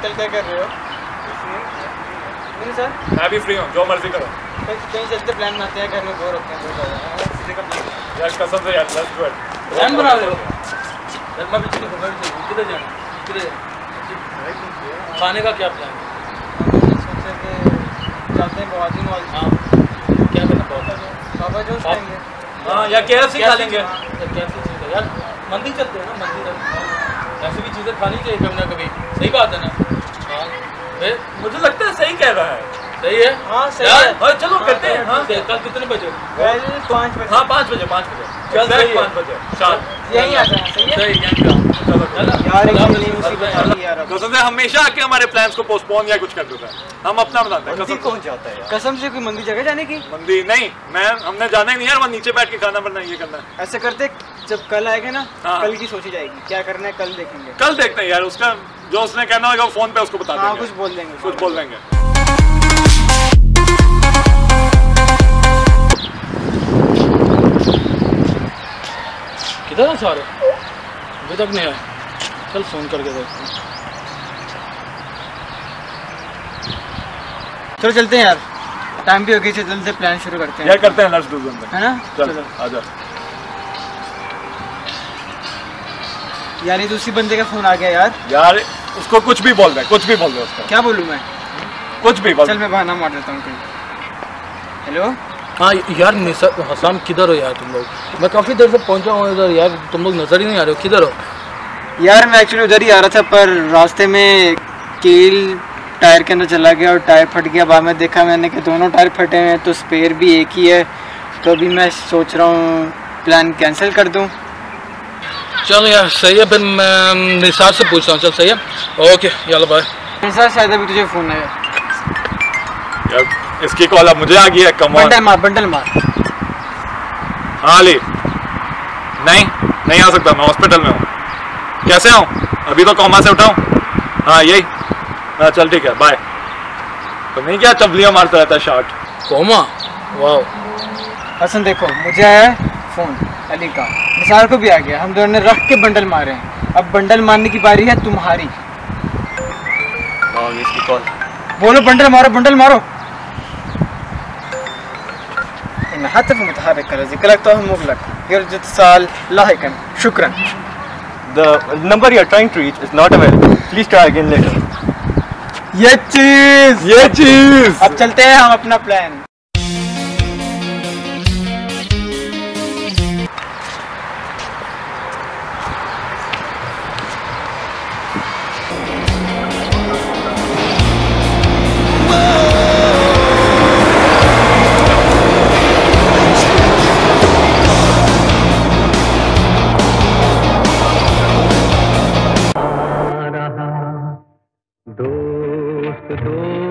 Uncle क्या कर रहे हो? नहीं सर, मैं भी फ्री हूँ, जो मर्जी करो। कहीं चलते प्लान बनाते हैं, घर में बोर होते हैं बहुत ज़्यादा। यार कसम से यार, लेट्स डू इट। प्लान बना रहे हो? मैं भी चलूँ, किधर जाना, किधर खाने का क्या प्लान है? सोचे कि चलते हैं बाबाजी मॉल। हाँ, क्या करना बाबा जो खाएंगे। हाँ, या KFC खा लेंगे। यार मंदिर चलते हैं ना, मंदिर ऐसी भी चीज़ें खानी चाहिए कभी ना कभी, सही बात है ना? हाँ, मुझे लगता है सही कह रहा है। सही है। हाँ सही यार, है। हाँ, चलो करते हैं। हाँ, कल कितने बजे? कल 5 बजे। हाँ 5 बजे, 5 बजे। चल, सही है। 5 बजे शाम। यहीं आ जाना, सही है? सही है। चलो यार एक नई मुसीबत आ गई यार अब। कसम से हमेशा आके हमारे प्लान्स को पोस्टपोन या कुछ कर देता है। हम अपना बनाते हैं। कसम कौन जाता है यार? कसम से कोई मंदिर जगह जाने की? मंदिर नहीं, हमने जाना ही नहीं यार, वहाँ नीचे बैठ के खाना बनना ये करना है। ऐसे करते जब कल आएगा ना, हाँ। कल की सोची जाएगी क्या करना है, कल देखेंगे। कल देखते हैं यार, उसका जो उसने कहना होगा वो फोन पे उसको बता हाँ देंगे। कुछ बोल देंगे। कुछ बोल देंगे। किधर है सारे? अभी तक नहीं आए। चल फोन करके देखते हैं। चलो चलते हैं यार, टाइम भी हो गई, जल्दी से प्लान शुरू करते हैं यार करते हैं, लेट्स डू समथिंग, है ना? चलो आजा। यार ये दूसरी बंदे का फोन आ गया यार। यार उसको कुछ भी बोल दे, कुछ भी बोल दे उसको, क्या बोलूँ मैं? कुछ भी बोल। चल मैं बहाना मार देता हूँ कहीं। हेलो हाँ यार हसाम किधर हो यार तुम लोग? मैं काफ़ी देर से पहुंचा हूँ इधर यार, तुम लोग नज़र ही नहीं आ रहे हो, किधर हो? यार मैं एक्चुअली उधर ही आ रहा था, पर रास्ते में कील टायर के अंदर चला गया और टायर फट गया। बाद में देखा मैंने कि दोनों टायर फटे हुए हैं, तो स्पेयर भी एक ही है। तो अभी मैं सोच रहा हूँ प्लान कैंसिल कर दूँ। चलो यार सही है, फिर मैं निसार से पूछता हूँ। चल सही है, ओके चलो बाय। सर शायद अभी तुझे फ़ोन आया। यार इसकी कॉल अब मुझे आ गई है। कम ऑन, बंडल मार। हाँ अली, नहीं आ सकता, मैं हॉस्पिटल में हूँ। कैसे आऊँ? अभी तो कोमा से उठाऊँ। हाँ यही, हाँ चल ठीक है, बाय। तो नहीं क्या चबलियाँ मारता रहता है शॉट। कोमा? वाह। हसन देखो, मुझे आया फ़ोन अली का, निसार को भी आ गया, हम दोनों ने रख के बंडल मारे हैं। अब बंडल मारने की बारी है तुम्हारी। इसकी कॉल। बोलो बंडल मारो, बंडल मारो। इन हतफ मुतहरक ज़िक्र तो हम मुगलक यरजुत साल लाहिकन शुक्रन। The number you are trying to reach is not available. Please try again later. ये चीज अब चलते हैं हम अपना प्लान। दोस्त